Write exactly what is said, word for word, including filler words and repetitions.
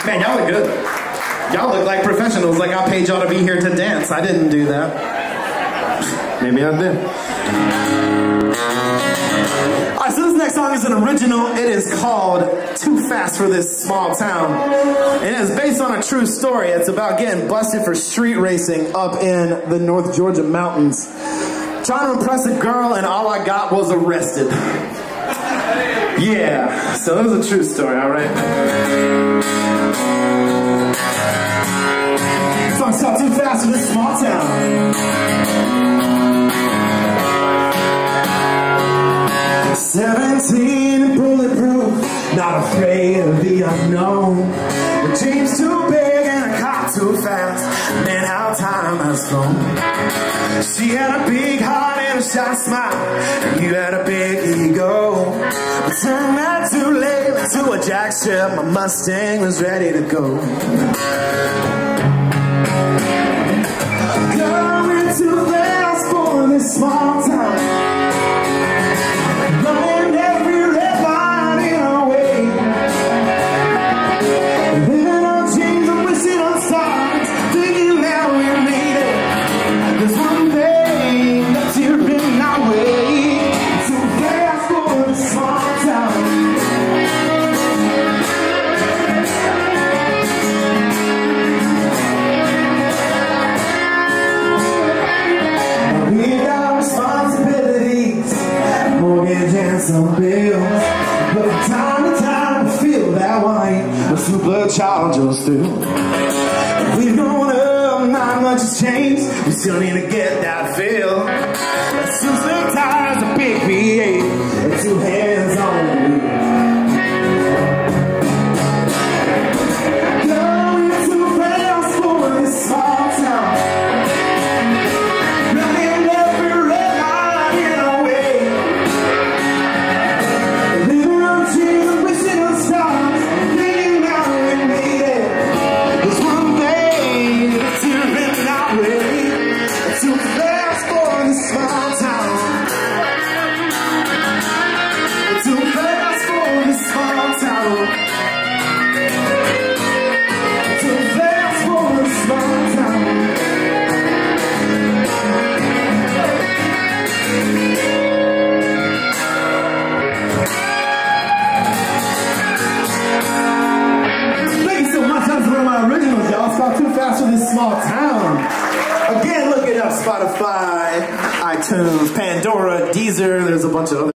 Man, y'all look good. Y'all look like professionals, like I paid y'all to be here to dance. I didn't do that. Maybe I did. Alright, so this next song is an original. It is called Too Fast for This Small Town. And it is based on a true story. It's about getting busted for street racing up in the North Georgia mountains. Trying to impress a girl and all I got was arrested. Yeah, so that was a true story, alright? This song's called Too Fast for This Small Town. Seventeen, bulletproof, not afraid of the unknown. The dream's too big and I caught too fast. Man, how time has flown. She had a big heart and a shy smile, and you had a big ego. But turned out too late to a jack ship. My Mustang was ready to go. Going too fast for this small town. Running every red line in our way. Living on dreams and wishing on stars, thinking that we made it. There's one thing that's here in our way. Too fast for this small town. We got responsibilities, mortgage and some bills, but from time to time we feel that way. The superchargers do. We've grown up, not much has changed. We still need to get that feel. Since the tires are big V eight and two hands on the wheel. Going too fast for this small town. Running every red line in our way. Living on dreams and wishing on stars, thinking that we made it. There's one thing that's here in our way. Too fast for this small town. Too fast for this small town. Too fast for this small town. Thank you so much. That's one of my originals, y'all. It's called Too Fast for This Small Town. Again, look it up. Spotify, iTunes, Pandora, Deezer. There's a bunch of other